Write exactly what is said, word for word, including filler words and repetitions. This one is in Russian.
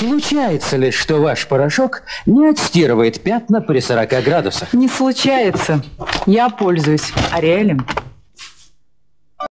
Случается ли, что ваш порошок не отстирывает пятна при сорока градусах? Не случается. Я пользуюсь Ариэлем.